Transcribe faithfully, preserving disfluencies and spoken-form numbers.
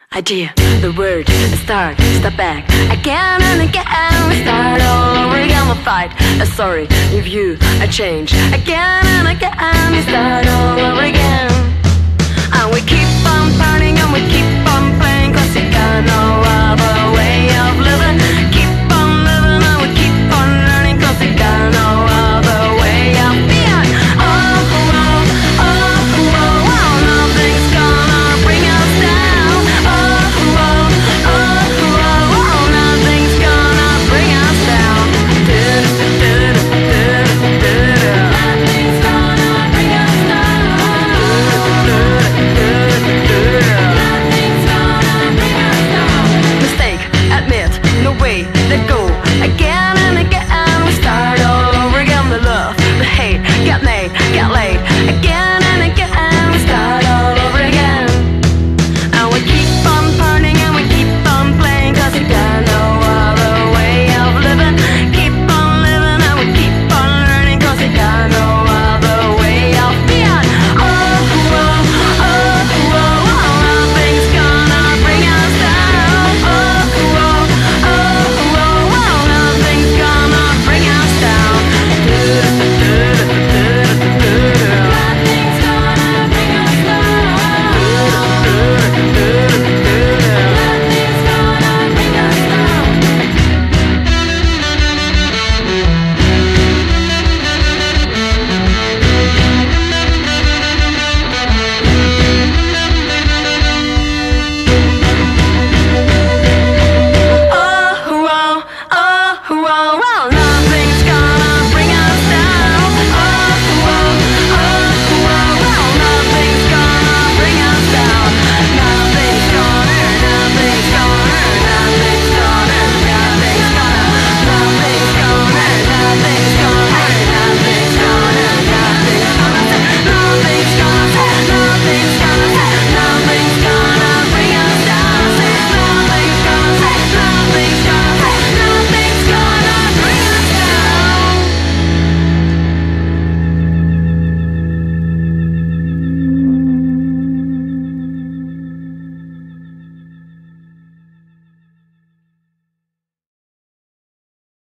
Idea, the word, start, step back again and again. We start all over again, we'll fight. Uh, sorry if you I change again and again. We start all over again, and we keep on partying and we keep on